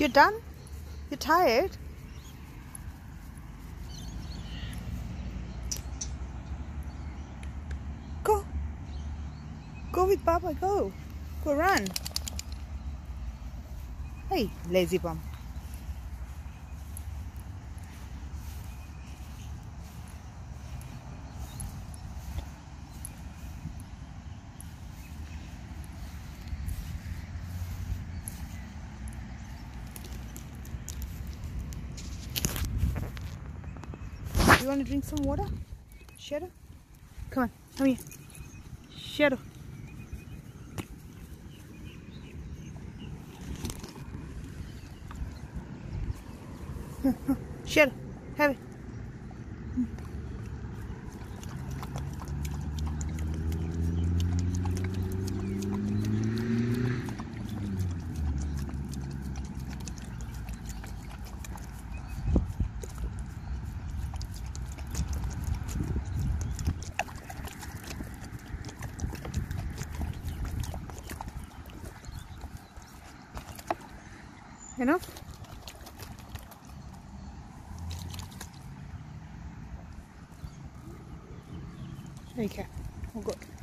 You done? You're tired? Go. Go with Papa, go. Go run. Hey, lazy bum. You want to drink some water? Shadow? Come on, come here. Shadow. Shadow, have it. Enough? Okay, all good.